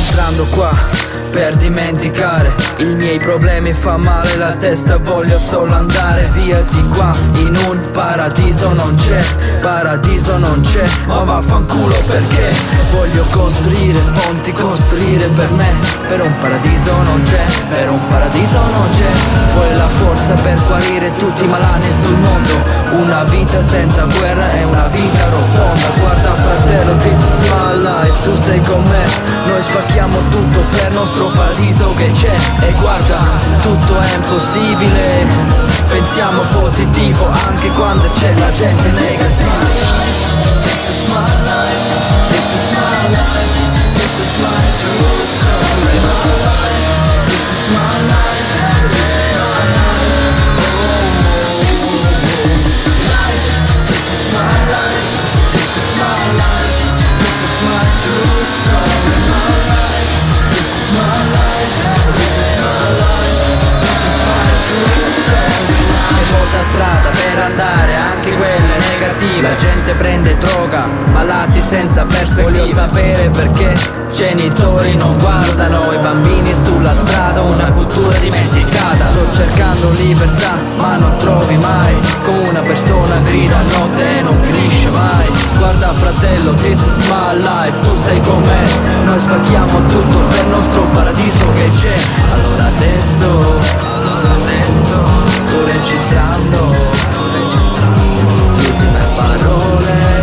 registrando qua per dimenticare i miei problemi, fa male la testa, voglio solo andare via di qua. In un paradiso non c'è, paradiso non c'è, ma vaffanculo perché voglio costruire ponti, costruire per me. Per un paradiso non c'è, per un paradiso non c'è. Poi la forza per guarire tutti i malani sul mondo. Una vita senza guerra è una vita rotonda. Guarda fratello, this is my life, tu sei con me. Noi spacchiamo tutto per nostro paradiso che c'è. E guarda, tutto è impossibile. Pensiamo positivo anche quando c'è la gente negativa. This is my life, this is my life, this is my true story. My life, this is my life, this is my life. Life, this is my life, this is my life, this is my true story. My life, this is my life, this is my life, this is my true story. C'è molta strada per andare, anche quella negativa. La gente prende droga, malati senza prospettiva. Voglio sapere perché genitori non guardano i bambini sulla strada, una cultura dimenticata. Sto cercando libertà ma non trovi mai, come una persona grida a notte e non finisce mai. Guarda fratello, this is my life, tu sei con me. Noi spacchiamo tutto per il nostro paradiso che c'è. Allora adesso sto registrando le ultime parole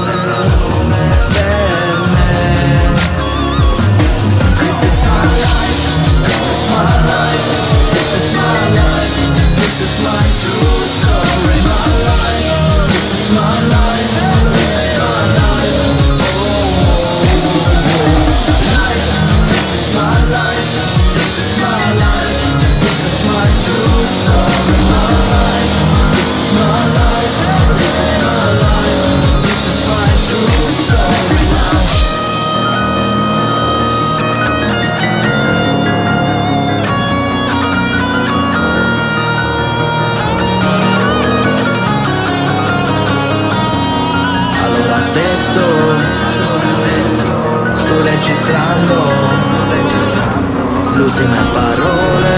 per me. This is my life, this is my life, this is my life, this is my true story. My life, this is my life, this is my life. Life, this is my life, this is my life, this is my true story. My life, this is my life, this is my life, this is my true story now. Allora adesso sto registrando le ultime parole